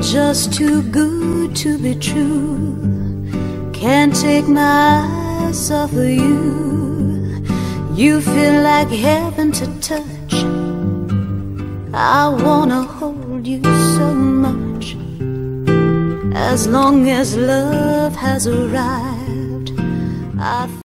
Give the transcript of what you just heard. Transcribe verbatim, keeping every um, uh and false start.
just too good to be true. Can't take my eyes off of you. You feel like heaven to touch. I wanna hold you so much. As long as love has arrived, I